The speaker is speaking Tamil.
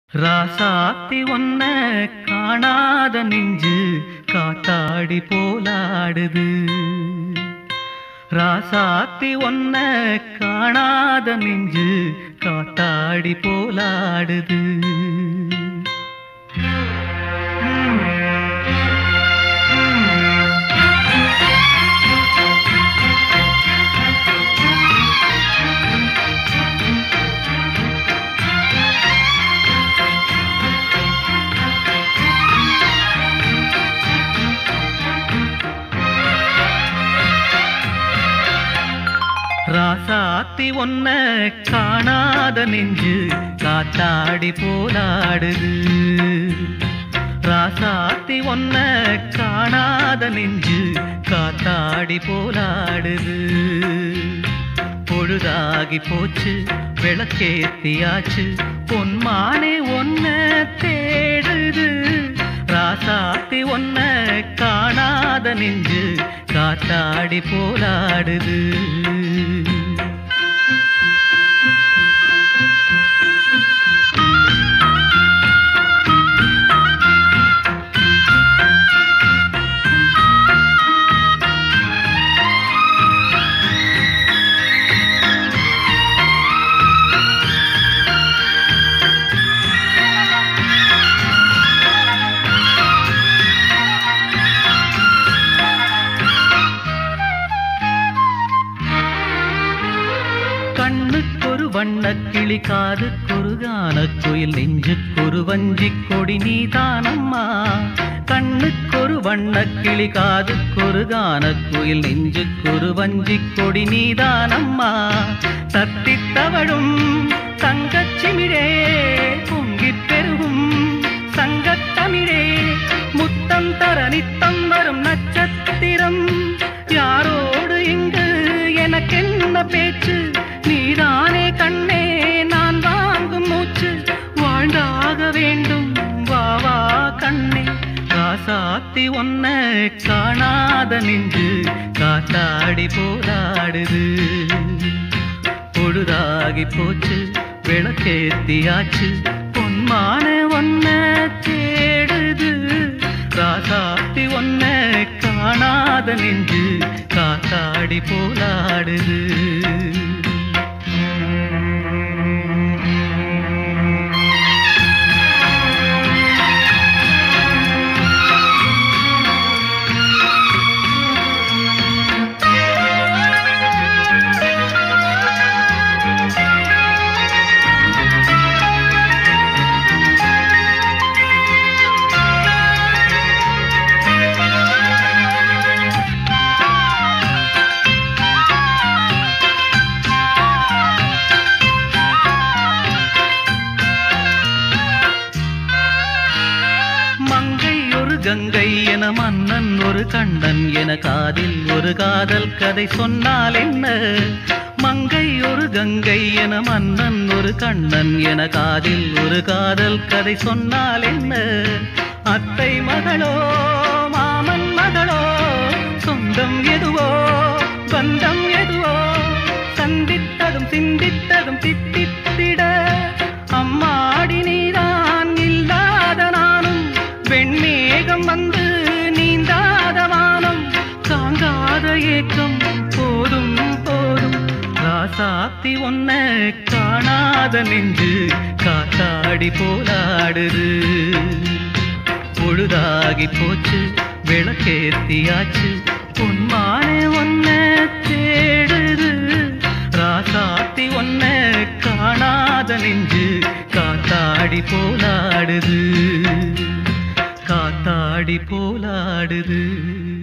ராசாத்தி ஒன்ன காணாத நெஞ்சு காத்தாடி போலாடுது. ராசாத்தி ஒன்ன காணாத நெஞ்சு காத்தாடி போலாடுது. ராசாத்தி ஒன்ன காணாத நெஞ்சு காத்தாடி போலாடுது. ராசாத்தி ஒன்ன காணாத நெஞ்சு காத்தாடி போலாடுது. பொழுதாகி போச்சு விளக்கேத்தியாச்சு பொன்மானே ஒன்ன தேடுது. ராசாத்தி ஒன்ன காணாத நெஞ்சு காத்தாடி போலாடுது. கண்ணுக்கொரு வண்ணக்கிளி காதுக்கொரு கானக்குயில் நெஞ்சுக்கொரு வஞ்சிக் கொடி நீதானம்மா. கண்ணுக்கொரு வண்ணக்கிளி காதுக்கொரு கானக்குயில் நெஞ்சுக்கொரு வஞ்சிக் கொடி நீதானம்மா. தத்தித்தவழும் தங்கச்சிமிழே பொங்கிப் பெருகும் சங்கத்தமிழே முத்தம் தர நித்தம் வரும் நட்சத்திரம். யாரோடு இங்கு எனக்கென்ன பேச்சு, நீதானே கண்ணே நான் வாங்கும் மூச்சு. வாழ்ந்தாக வேண்டும் வா வா கண்ணே. ராசாத்தி ஒன்ன காணாத நெஞ்சு காத்தாடி போராடுது. பொழுதாகி போச்சு விளக்கேத்தியாச்சு பொன்மான ஒன்ன தேடுது. ராசாத்தி ஒன்ன காணாத நெஞ்சு காத்தாடி போராடுது. கங்கை என மன்னன் ஒரு கண்ணன் என காதில் ஒரு காதல் கதை சொன்னால் என்ன. மங்கை ஒரு கங்கை என மன்னன் ஒரு கண்ணன் என காதில் ஒரு காதல் கதை சொன்னால் என்ன. அத்தை மகளோ மாமன் மகளோ சொந்தம் எதுவோ பந்தம் எதுவோ சந்தித்ததும் சிந்தித்ததும் தித்தித்திட அம்மாடி நீதான் இல்லாத நானும். வெண்மேகம் வந்து நீந்தாத வானம் தாங்காத ஏக்கம் போதும் போதும். ராசாத்தி ஒன்ன காணாத நெஞ்சு காத்தாடி போலாடுது. பொழுதாகி போச்சு விளக்கேத்தியாச்சு பொன்மானே ஒன்ன தேடுது. ராசாத்தி ஒன்ன காணாத நெஞ்சு காத்தாடி போலாடுது. காத்தாடி போலாடுது.